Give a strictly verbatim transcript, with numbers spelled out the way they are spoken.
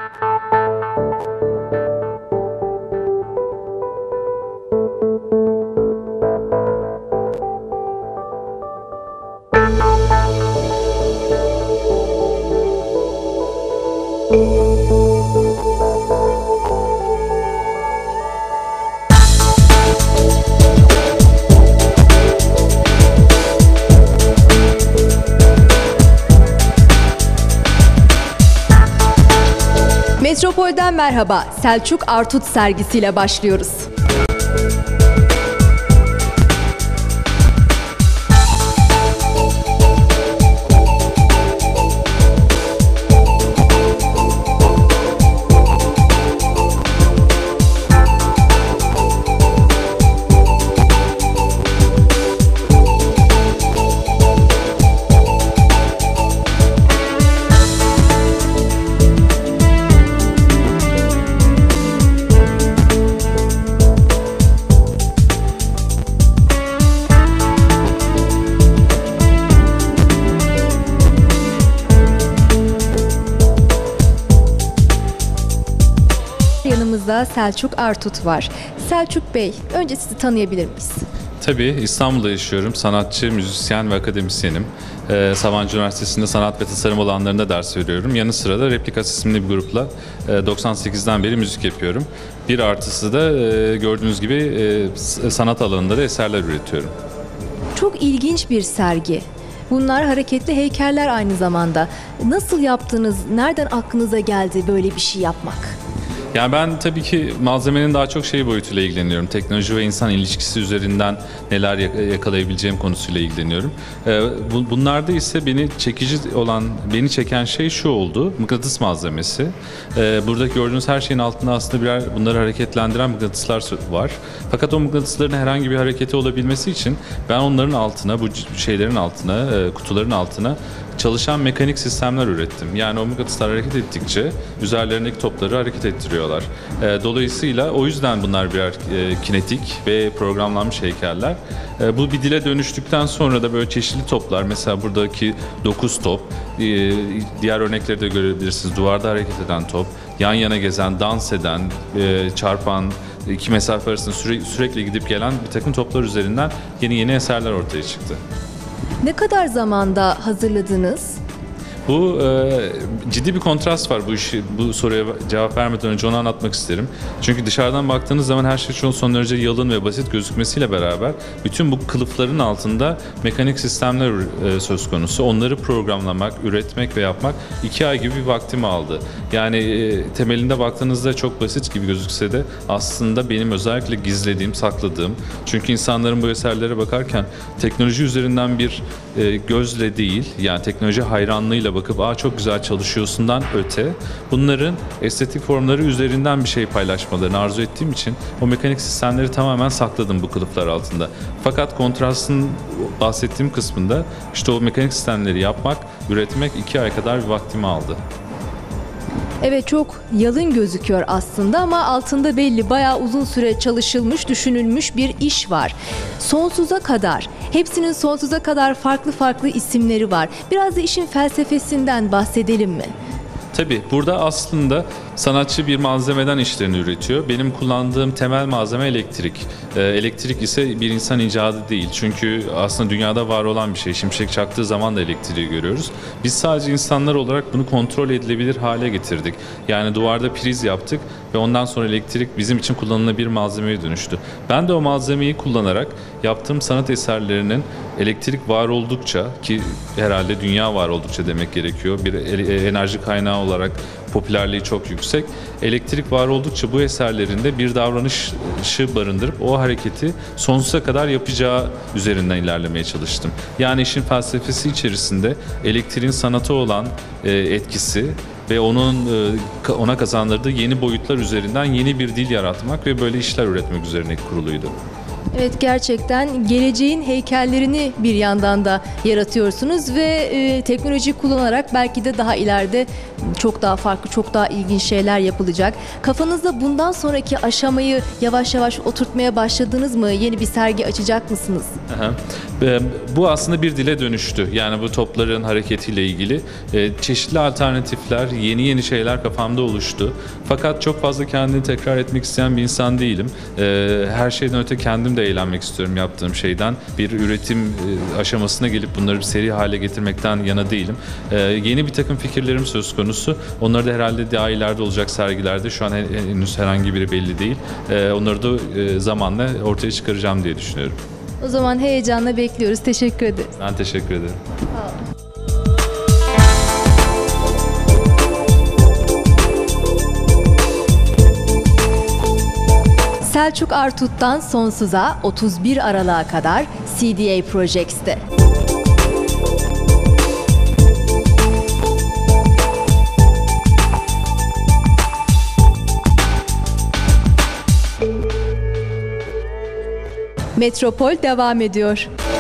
Metropol'den merhaba, Selçuk Artut sergisiyle başlıyoruz. Yanımızda Selçuk Artut var. Selçuk Bey, önce sizi tanıyabilir miyiz? Tabii, İstanbul'da yaşıyorum. Sanatçı, müzisyen ve akademisyenim. Ee, Sabancı Üniversitesi'nde sanat ve tasarım alanlarında ders veriyorum. Yanı sıra da Replikas isimli bir grupla e, doksan sekizden beri müzik yapıyorum. Bir artısı da e, gördüğünüz gibi e, sanat alanında da eserler üretiyorum. Çok ilginç bir sergi. Bunlar hareketli heykeller aynı zamanda. Nasıl yaptınız? Nereden aklınıza geldi böyle bir şey yapmak? Yani ben tabii ki malzemenin daha çok şey boyutuyla ilgileniyorum. Teknoloji ve insan ilişkisi üzerinden neler yakalayabileceğim konusuyla ilgileniyorum. Bunlarda ise beni çekici olan, beni çeken şey şu oldu. Mıknatıs malzemesi. Burada gördüğünüz her şeyin altında aslında birer bunları hareketlendiren mıknatıslar var. Fakat o mıknatısların herhangi bir hareketi olabilmesi için ben onların altına, bu şeylerin altına, kutuların altına çalışan mekanik sistemler ürettim. Yani o mıknatıslar hareket ettikçe üzerlerindeki topları hareket ettiriyorlar. Dolayısıyla o yüzden bunlar birer kinetik ve programlanmış heykeller. Bu bir dile dönüştükten sonra da böyle çeşitli toplar, mesela buradaki dokuz top, diğer örnekleri de görebilirsiniz. Duvarda hareket eden top, yan yana gezen, dans eden, çarpan, iki mesafe arasında süre, sürekli gidip gelen bir takım toplar üzerinden yeni yeni eserler ortaya çıktı. Ne kadar zamanda hazırladınız? Bu e, ciddi bir kontrast var bu işi, bu soruya cevap vermeden önce onu anlatmak isterim. Çünkü dışarıdan baktığınız zaman her şey çok son derece yalın ve basit gözükmesiyle beraber bütün bu kılıfların altında mekanik sistemler e, söz konusu. Onları programlamak, üretmek ve yapmak iki ay gibi bir vaktimi aldı. Yani e, temelinde baktığınızda çok basit gibi gözükse de aslında benim özellikle gizlediğim, sakladığım. Çünkü insanların bu eserlere bakarken teknoloji üzerinden bir e, gözle değil, yani teknoloji hayranlığıyla bakıp aa çok güzel çalışıyorsundan öte bunların estetik formları üzerinden bir şey paylaşmalarını arzu ettiğim için o mekanik sistemleri tamamen sakladım bu kılıflar altında. Fakat kontrastın bahsettiğim kısmında işte o mekanik sistemleri yapmak, üretmek iki ay kadar bir vaktimi aldı. Evet, çok yalın gözüküyor aslında ama altında belli bayağı uzun süre çalışılmış, düşünülmüş bir iş var. Sonsuza kadar, hepsinin sonsuza kadar farklı farklı isimleri var. Biraz da işin felsefesinden bahsedelim mi? Tabii burada aslında sanatçı bir malzemeden işlerini üretiyor. Benim kullandığım temel malzeme elektrik. Ee, elektrik ise bir insan icadı değil. Çünkü aslında dünyada var olan bir şey. Şimşek çaktığı zaman da elektriği görüyoruz. Biz sadece insanlar olarak bunu kontrol edilebilir hale getirdik. Yani duvarda priz yaptık ve ondan sonra elektrik bizim için kullanılabilir malzemeye dönüştü. Ben de o malzemeyi kullanarak yaptığım sanat eserlerinin elektrik var oldukça, ki herhalde dünya var oldukça demek gerekiyor, bir enerji kaynağı olarak popülerliği çok yüksek. Elektrik var oldukça bu eserlerinde bir davranışı barındırıp o hareketi sonsuza kadar yapacağı üzerinden ilerlemeye çalıştım. Yani işin felsefesi içerisinde elektriğin sanata olan e, etkisi ve onun e, ona kazandırdığı yeni boyutlar üzerinden yeni bir dil yaratmak ve böyle işler üretmek üzerine kuruluydu. Evet, gerçekten geleceğin heykellerini bir yandan da yaratıyorsunuz ve e, teknoloji kullanarak belki de daha ileride çok daha farklı, çok daha ilginç şeyler yapılacak. Kafanızda bundan sonraki aşamayı yavaş yavaş oturtmaya başladınız mı? Yeni bir sergi açacak mısınız? Aha. E, bu aslında bir dile dönüştü. Yani bu topların hareketiyle ilgili e, çeşitli alternatifler, yeni yeni şeyler kafamda oluştu. Fakat çok fazla kendini tekrar etmek isteyen bir insan değilim. E, her şeyden öte kendim de eğlenmek istiyorum yaptığım şeyden. Bir üretim e, aşamasına gelip bunları bir seri hale getirmekten yana değilim. E, yeni bir takım fikirlerim söz konusu. Onları da herhalde daha ileride olacak sergilerde. Şu an henüz herhangi biri belli değil. E, onları da e, zamanla ortaya çıkaracağım diye düşünüyorum. O zaman heyecanla bekliyoruz. Teşekkür ederiz. Ben teşekkür ederim. Selçuk Artut'tan Sonsuz'a otuz bir Aralık'a kadar C D A Projects'te. Metropol devam ediyor.